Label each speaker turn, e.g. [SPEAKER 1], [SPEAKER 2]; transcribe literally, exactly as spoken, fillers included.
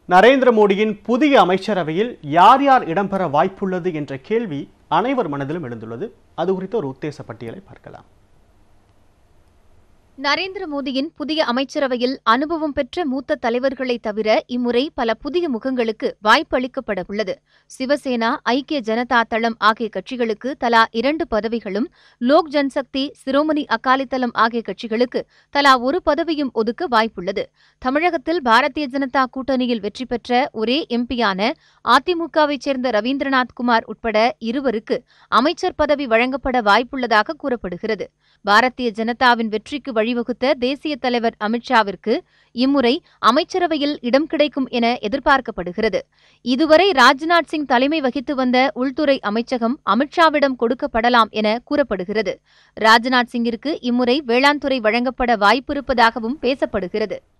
[SPEAKER 1] நரேந்திர மோடியின் புதிய அமைச்சரவையில் யார் யார் இடம்பெற வாய்ப்புள்ளது என்ற கேள்வி அனைவர் மனதிலும் எழுந்துள்ளது. அது குறித்த ஒரு உத்தேச பட்டியலை பார்க்கலாம்.
[SPEAKER 2] நரேந்திர மோடியின் புதிய அமைச்சரவையில் அனுபவம் பெற்ற மூத்த தலைவர்களை தவிர இம்முறை பல புதிய முகங்களுக்கு வாய்ப்பு அளிக்கப்பட உள்ளது. சிவசேனா, ஐக்கிய ஜனதா தளம் ஆகிய கட்சிகளுக்கு தலா இரண்டு பதவிகளும், லோக் ஜன்சக்தி, சிரோமணி அகாலிதளம் ஆகிய கட்சிகளுக்கு தலா ஒரு பதவியும் ஒதுக்க வாய்ப்புள்ளது. தமிழகத்தில் பாரதிய ஜனதா கூட்டணியில் வெற்றி பெற்ற ஒரே எம்பியான அதிமுகவைச் சேர்ந்த ரவீந்திரநாத் குமார் உட்பட இருவருக்கு அமைச்சர் பதவி வழங்கப்பட வாய்ப்புள்ளதாக கூறப்படுகிறது. பாரதிய ஜனதாவின் வெற்றிக்கு வழிவகுத்த தேசிய தலைவர் அமித்ஷாவிற்கு இம்முறை அமைச்சரவையில் இடம் கிடைக்கும் என எதிர்பார்க்கப்படுகிறது. இதுவரை ராஜ்நாத் சிங் தலைமை வகித்து வந்த உள்துறை அமைச்சகம் அமித்ஷாவிடம் கொடுக்கப்படலாம் என கூறப்படுகிறது. ராஜ்நாத் சிங்கிற்கு இம்முறை வேளாண் துறை வழங்கப்பட வாய்ப்பிருப்பதாகவும் பேசப்படுகிறது.